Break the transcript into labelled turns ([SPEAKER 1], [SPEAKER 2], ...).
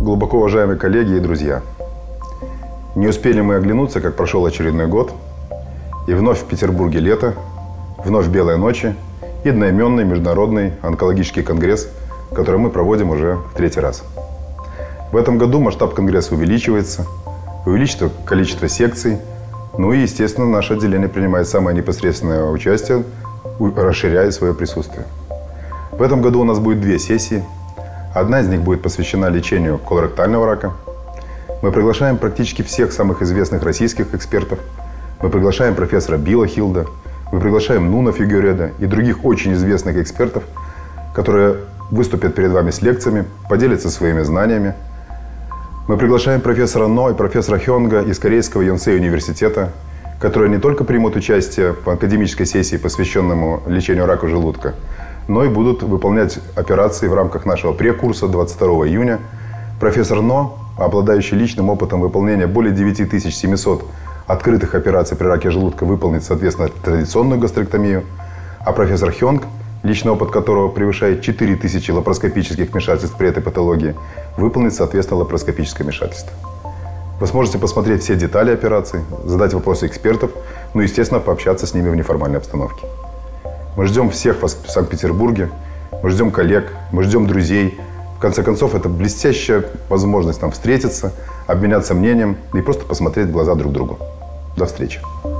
[SPEAKER 1] Глубоко уважаемые коллеги и друзья, не успели мы оглянуться, как прошел очередной год, и вновь в Петербурге лето, вновь белые ночи и одноименный международный онкологический конгресс, который мы проводим уже в третий раз. В этом году масштаб конгресса увеличивается количество секций, ну и, естественно, наше отделение принимает самое непосредственное участие, расширяя свое присутствие. В этом году у нас будет две сессии. Одна из них будет посвящена лечению колоректального рака. Мы приглашаем практически всех самых известных российских экспертов. Мы приглашаем профессора Билла Хилда, мы приглашаем Нуна Фигюредо и других очень известных экспертов, которые выступят перед вами с лекциями, поделятся своими знаниями. Мы приглашаем профессора Но и профессора Хёнга из Корейского Йонсей университета, которые не только примут участие в академической сессии, посвященному лечению рака желудка, но и будут выполнять операции в рамках нашего прекурса 22 июня. Профессор Но, обладающий личным опытом выполнения более 9700 открытых операций при раке желудка, выполнит, соответственно, традиционную гастректомию. А профессор Хёнг, личный опыт которого превышает 4000 лапароскопических вмешательств при этой патологии, выполнит, соответственно, лапароскопическое вмешательство. Вы сможете посмотреть все детали операций, задать вопросы экспертов, ну и, естественно, пообщаться с ними в неформальной обстановке. Мы ждем всех вас в Санкт-Петербурге, мы ждем коллег, мы ждем друзей. В конце концов, это блестящая возможность нам встретиться, обменяться мнением и просто посмотреть в глаза друг другу. До встречи.